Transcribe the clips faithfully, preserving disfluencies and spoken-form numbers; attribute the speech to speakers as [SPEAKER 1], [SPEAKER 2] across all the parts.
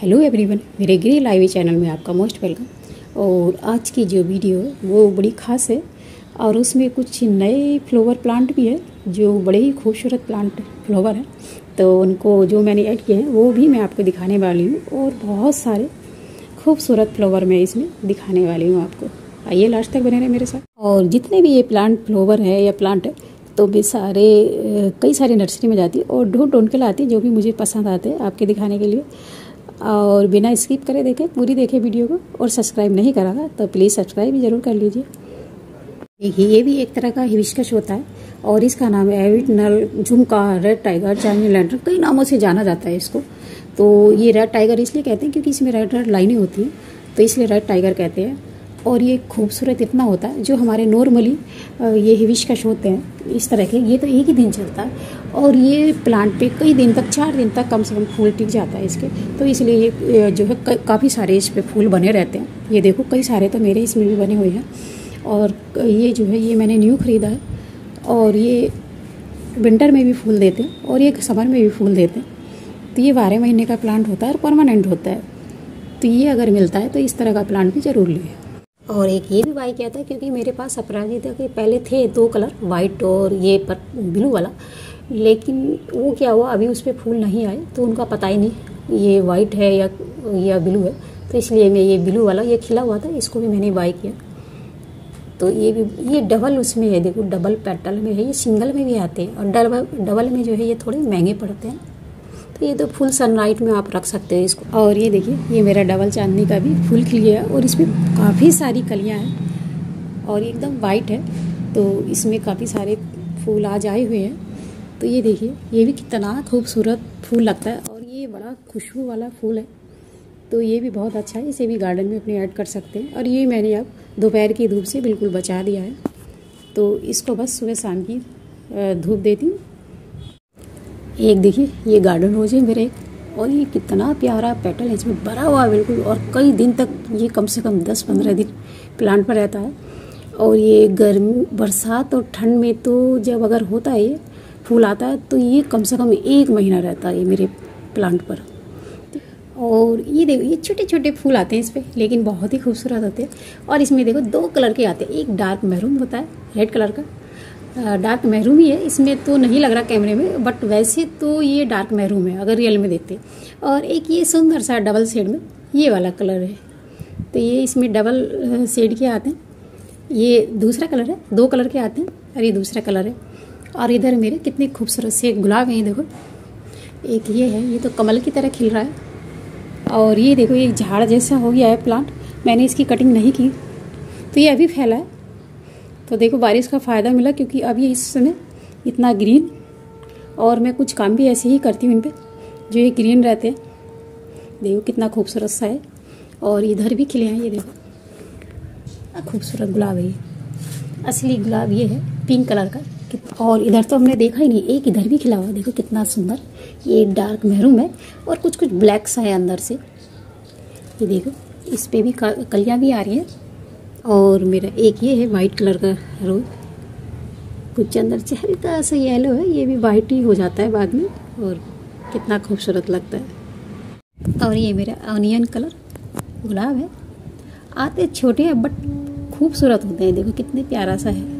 [SPEAKER 1] Hello everyone, मेरे ग्री live channel में आपका मोस्ट वेलकम। और आज की जो वीडियो है वो बड़ी ख़ास है और उसमें कुछ नए फ्लावर प्लांट भी है जो बड़े ही खूबसूरत प्लांट फ्लावर हैं। तो उनको जो मैंने ऐड किए हैं वो भी मैं आपको दिखाने वाली हूँ और बहुत सारे खूबसूरत फ्लावर मैं इसमें दिखाने वाली हूँ आपको। आइए लास्ट तक बने रहे मेरे साथ। और जितने भी ये प्लांट फ्लावर है या प्लांट है तो भी सारे कई सारे नर्सरी में जाती है और ढूंढ ढूंढ के लाती है जो भी मुझे पसंद आते हैं आपके दिखाने के लिए। और बिना स्किप करे देखें, पूरी देखें वीडियो को। और सब्सक्राइब नहीं करा था तो प्लीज़ सब्सक्राइब भी ज़रूर कर लीजिए। देखिए, ये भी एक तरह का हिबिस्कस होता है और इसका नाम है एविड नल, झुमका, रेड टाइगर, चाइनीज लैंटर्न, कई नामों से जाना जाता है इसको। तो ये रेड टाइगर इसलिए कहते हैं क्योंकि इसमें रेड रेड लाइनें होती हैं, तो इसलिए रेड टाइगर कहते हैं। और ये खूबसूरत इतना होता है, जो हमारे नॉर्मली ये हिबिस्कस होते हैं इस तरह के, ये तो एक ही दिन चलता है और ये प्लांट पे कई दिन तक, चार दिन तक कम से कम फूल टिक जाता है इसके। तो इसलिए ये जो है काफ़ी सारे इस पे फूल बने रहते हैं। ये देखो कई सारे तो मेरे इसमें भी बने हुए हैं। और ये जो है ये मैंने न्यू ख़रीदा है और ये विंटर में भी फूल देते हैं और ये समर में भी फूल देते हैं। तो ये बारह महीने का प्लांट होता है और परमानेंट होता है। तो ये अगर मिलता है तो इस तरह का प्लांट भी ज़रूर लें। और एक ये भी बाई किया था क्योंकि मेरे पास अपराजिता के पहले थे दो कलर, वाइट और ये पर ब्लू वाला, लेकिन वो क्या हुआ अभी उस पर फूल नहीं आए तो उनका पता ही नहीं ये वाइट है या या ब्लू है। तो इसलिए मैं ये ब्लू वाला, ये खिला हुआ था, इसको भी मैंने बाई किया। तो ये भी, ये डबल उसमें है, देखो डबल पेटल में है, ये सिंगल में भी आते हैं और डबल डबल में जो है ये थोड़े महंगे पड़ते हैं। तो ये तो फुल सनलाइट में आप रख सकते हैं इसको। और ये देखिए, ये मेरा डबल चांदनी का भी फूल खिल गया और इसमें काफ़ी सारी कलियां हैं और एकदम वाइट है, तो इसमें काफ़ी सारे फूल आज आए हुए हैं। तो ये देखिए, ये भी कितना खूबसूरत फूल लगता है और ये बड़ा खुशबू वाला फूल है। तो ये भी बहुत अच्छा है, इसे भी गार्डन में अपने ऐड कर सकते हैं। और ये मैंने अब दोपहर की धूप से बिल्कुल बचा दिया है, तो इसको बस सुबह शाम की धूप देती हूँ। एक देखिए, ये गार्डन रोज है मेरे, और ये कितना प्यारा पेटल है, इसमें भरा हुआ बिल्कुल। और कई दिन तक ये कम से कम दस पंद्रह दिन प्लांट पर रहता है। और ये गर्मी, बरसात और ठंड में तो जब अगर होता है ये फूल आता है तो ये कम से कम एक महीना रहता है ये मेरे प्लांट पर। और ये देखो, ये छोटे छोटे फूल आते हैं इस पर, लेकिन बहुत ही खूबसूरत होते हैं। और इसमें देखो दो कलर के आते हैं, एक डार्क मैरून होता है रेड कलर का, डार्क मैरून ही है, इसमें तो नहीं लग रहा कैमरे में, बट वैसे तो ये डार्क मैरून है अगर रियल में देखते। और एक ये सुंदर सा डबल शेड में ये वाला कलर है, तो ये इसमें डबल शेड के आते हैं। ये दूसरा कलर है, दो कलर के आते हैं और ये दूसरा कलर है। और इधर मेरे कितने खूबसूरत से गुलाब हैं, देखो एक ये है, ये तो कमल की तरह खिल रहा है। और ये देखो, ये झाड़ जैसा हो गया है प्लांट, मैंने इसकी कटिंग नहीं की तो ये अभी फैला है। तो देखो बारिश का फ़ायदा मिला क्योंकि अभी इस समय इतना ग्रीन, और मैं कुछ काम भी ऐसे ही करती हूँ इन पे जो ये ग्रीन रहते हैं। देखो कितना खूबसूरत सा है। और इधर भी खिले हैं, ये देखो खूबसूरत गुलाब है, ये असली गुलाब ये है पिंक कलर का। और इधर तो हमने देखा ही नहीं, एक इधर भी खिला हुआ, देखो कितना सुंदर। ये डार्क मैरून है और कुछ कुछ ब्लैक सा है अंदर से। ये देखो इस पे भी कलियाँ भी आ रही हैं। और मेरा एक ये है वाइट कलर का रोज, कुछ अंदर से हल्का सा येलो है, ये भी वाइट ही हो जाता है बाद में और कितना खूबसूरत लगता है। और ये मेरा ऑनियन कलर गुलाब है, आते छोटे हैं बट खूबसूरत होते हैं, देखो कितने प्यारा सा है।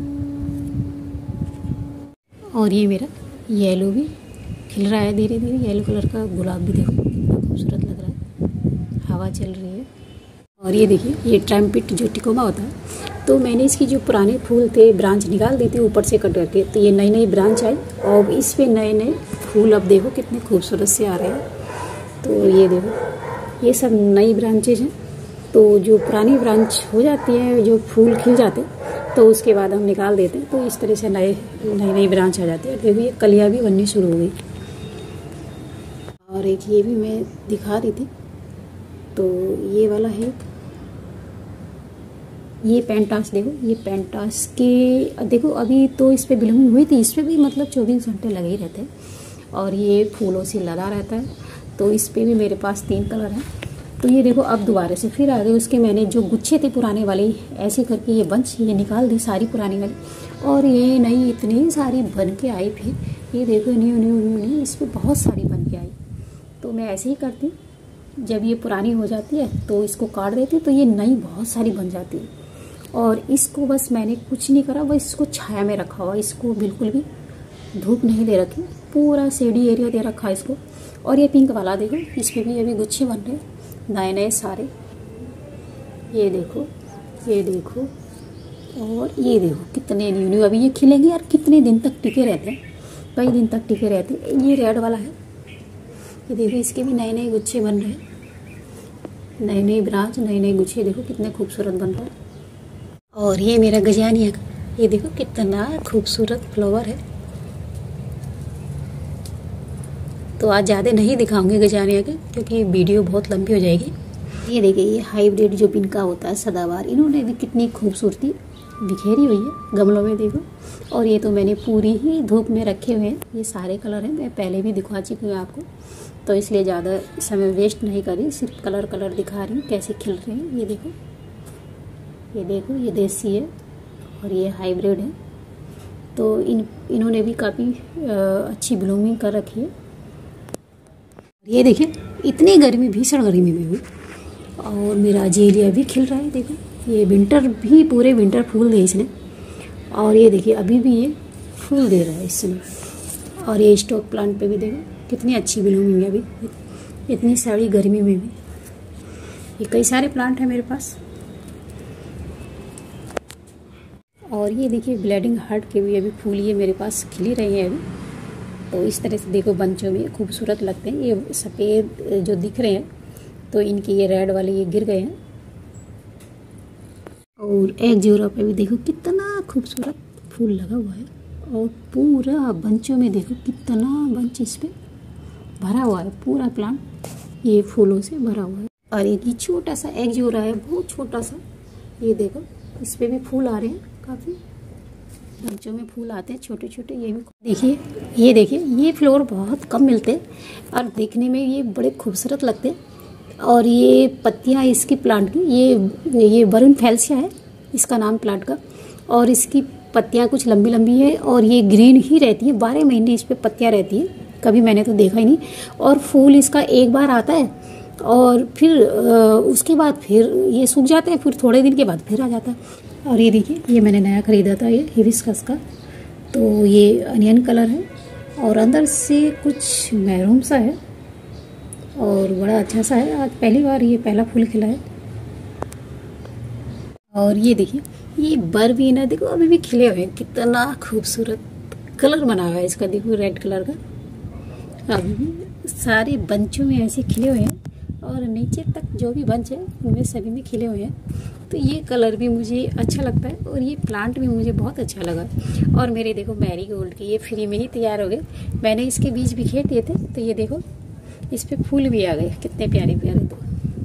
[SPEAKER 1] और ये मेरा येलो भी खिल रहा है धीरे धीरे, येलो कलर का गुलाब भी देखो कितना खूबसूरत लग रहा है, हवा चल रही है। और ये देखिए, ये ट्रैम्पिट जो टिकोमा होता है, तो मैंने इसकी जो पुराने फूल थे ब्रांच निकाल दी थी ऊपर से कट करके, तो ये नई नई ब्रांच आई और इस पे नए नए फूल अब देखो कितने खूबसूरत से आ रहे हैं। तो ये देखो, ये सब नई ब्रांचेज हैं। तो जो पुरानी ब्रांच हो जाती है, जो फूल खिल जाते हैं, तो उसके बाद हम निकाल देते हैं, तो इस तरह से नए नई नई ब्रांच आ जाती है। देखो ये कलियाँ भी बननी शुरू हो गई। और एक ये भी मैं दिखा रही थी, तो ये वाला है, ये पेंटास, देखो ये पेंटास के, देखो अभी तो इस पर ब्लूमिंग हुई थी, इस पर भी मतलब चौबीस घंटे लगे ही रहते हैं और ये फूलों से लदा रहता है। तो इस पर भी मेरे पास तीन कलर हैं। तो ये देखो अब दोबारा से फिर आ गए, उसके मैंने जो गुच्छे थे पुराने वाले ऐसे करके ये बंच ये निकाल दी सारी पुरानी वाली, और ये नई इतनी सारी बन के आई। फिर ये देखो न्यू न्यू न्यू न्यू इस पर बहुत सारी बन के आई। तो मैं ऐसे ही करती हूँ, जब ये पुरानी हो जाती है तो इसको काट देती है, तो ये नई बहुत सारी बन जाती है। और इसको बस मैंने कुछ नहीं करा, बस इसको छाया में रखा हुआ, इसको बिल्कुल भी धूप नहीं दे रखी, पूरा शेडी एरिया दे रखा है इसको। और ये पिंक वाला देखो, इस पर भी अभी गुच्छे बन रहे नए नए सारे, ये देखो, ये देखो, और ये देखो कितने न्यू न्यू अभी ये खिलेंगे यार, कितने दिन तक टिके रहते हैं, कई दिन तक टिके रहते हैं। ये रेड वाला है, ये देखो इसके भी नए नए गुच्छे बन रहे हैं, नए नए ब्रांच, नए नए गुच्छे, देखो कितने खूबसूरत बन रहे हैं। और ये मेरा गजानिया का, ये देखो कितना खूबसूरत फ्लावर है। तो आज ज़्यादा नहीं दिखाऊंगी गजानिया के, क्योंकि वीडियो बहुत लंबी हो जाएगी। ये देखिए, ये हाइब्रिड जो पिनका होता है सदाबहार, इन्होंने भी कितनी खूबसूरती बिखेरी हुई है गमलों में, देखो। और ये तो मैंने पूरी ही धूप में रखे हुए हैं, ये सारे कलर हैं, मैं पहले भी दिखा चुकी हूँ आपको, तो इसलिए ज़्यादा समय वेस्ट नहीं करी, सिर्फ कलर कलर दिखा रही हूँ कैसे खिल रहे हैं। ये देखो, ये देखो, ये देसी है और ये हाइब्रिड है। तो इन इन्होंने भी काफ़ी अच्छी ब्लूमिंग कर रखी है। ये देखिए, इतनी गर्मी, भीषण गर्मी में भी, और मेरा अजेलिया भी खिल रहा है, देखो। ये विंटर भी, पूरे विंटर फूल दे इसने। और ये देखिए, अभी भी ये फूल दे रहा है इसने। और ये स्टॉक प्लांट पे भी देखो कितनी अच्छी ब्लूमिंग है अभी, इतनी सारी गर्मी में भी। ये कई सारे प्लांट हैं मेरे पास। और ये देखिए, ब्लीडिंग हार्ट के भी अभी फूल ये मेरे पास खिली रहे हैं अभी। तो इस तरह से देखो, बंचों में खूबसूरत लगते हैं। ये सफ़ेद जो दिख रहे हैं, तो इनके ये रेड वाले ये गिर गए हैं। और एक जोरा पे भी देखो कितना खूबसूरत फूल लगा हुआ है, और पूरा बंचों में देखो कितना बंच इस पे भरा हुआ है, पूरा प्लांट ये फूलों से भरा हुआ है। और एक ये छोटा सा एक जोरा है, बहुत छोटा सा, ये देखो इस पे भी फूल आ रहे हैं, काफ़ी बंचों में फूल आते हैं छोटे छोटे। ये भी देखिए, ये देखिए, ये फ्लावर बहुत कम मिलते हैं और देखने में ये बड़े खूबसूरत लगते हैं। और ये पत्तियां इसकी प्लांट की, ये ये वरुण फैल्सिया है इसका नाम प्लांट का। और इसकी पत्तियां कुछ लंबी लंबी है और ये ग्रीन ही रहती है, बारह महीने इस पे पत्तियां रहती हैं, कभी मैंने तो देखा ही नहीं। और फूल इसका एक बार आता है और फिर उसके बाद फिर ये सूख जाते हैं, फिर थोड़े दिन के बाद फिर आ जाता है। और ये देखिए, ये मैंने नया ख़रीदा था, ये हिबिस्कस का, तो ये अनियन कलर है और अंदर से कुछ मैरून सा है और बड़ा अच्छा सा है। आज पहली बार ये पहला फूल खिला है। और ये देखिए, ये बर भी ना, देखो अभी भी खिले हुए हैं, कितना खूबसूरत कलर बना हुआ है इसका, देखो रेड कलर का। अभी भी सारे बंचों में ऐसे खिले हुए हैं और नीचे तक जो भी बंच है उनमें सभी में खिले हुए हैं। तो ये कलर भी मुझे अच्छा लगता है और ये प्लांट भी मुझे बहुत अच्छा लगा। और मेरे देखो मैरीगोल्ड के ये फ्री में ही तैयार हो गए, मैंने इसके बीज बिखेर दिए थे, तो ये देखो इस पे फूल भी आ गए, कितने प्यारे प्यारे। तो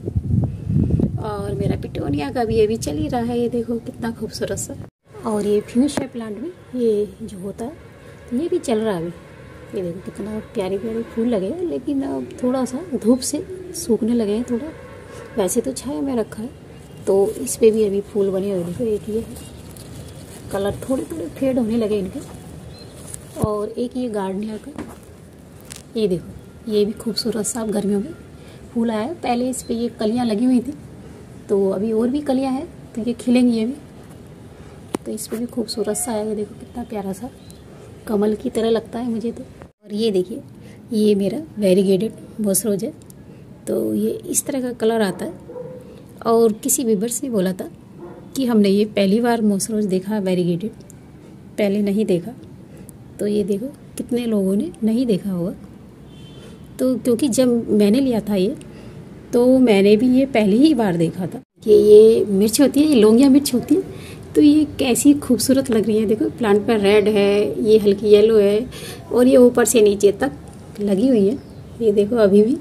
[SPEAKER 1] और मेरा पिटोनिया का भी अभी चल ही रहा है, ये देखो कितना खूबसूरत सा। और ये फ्यूशिया प्लांट भी, ये जो होता है ये भी चल रहा है अभी, ये देखो कितना प्यारे प्यारे फूल लगे हैं, लेकिन अब थोड़ा सा धूप से सूखने लगे हैं थोड़ा, वैसे तो छाया में रखा है। तो इस पे भी अभी फूल बने हुए, देखो एक ये है, कलर थोड़े थोड़े फेड होने लगे इनके। और एक ये गार्डनिया का, ये देखो ये भी खूबसूरत सा गर्मियों में फूल आया है। पहले इस पे ये कलियां लगी हुई थी, तो अभी और भी कलियां हैं, तो ये खिलेंगी अभी। तो इस पे भी खूबसूरत सा है, ये देखो कितना प्यारा सा कमल की तरह लगता है मुझे तो। और ये देखिए, ये मेरा वेरीगेटेड मोसरोज है, तो ये इस तरह का कलर आता है। और किसी व्यूअर्स ने बोला था कि हमने ये पहली बार मोसरोज देखा वेरीगेटेड, पहले नहीं देखा। तो ये देखो कितने लोगों ने नहीं देखा होगा, तो क्योंकि जब मैंने लिया था ये, तो मैंने भी ये पहली ही बार देखा था कि ये मिर्च होती है, ये लौंगिया मिर्च होती है। तो ये कैसी खूबसूरत लग रही है, देखो प्लांट पर रेड है, ये हल्की येलो है, और ये ऊपर से नीचे तक लगी हुई है, ये देखो अभी भी।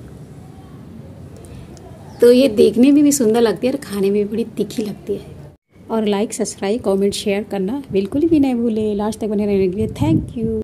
[SPEAKER 1] तो ये देखने में भी सुंदर लगती है और खाने में भी बड़ी तीखी लगती है। और लाइक, सब्सक्राइब, कमेंट, शेयर करना बिल्कुल भी नहीं भूले। लास्ट तक बने रहने के लिए थैंक यू।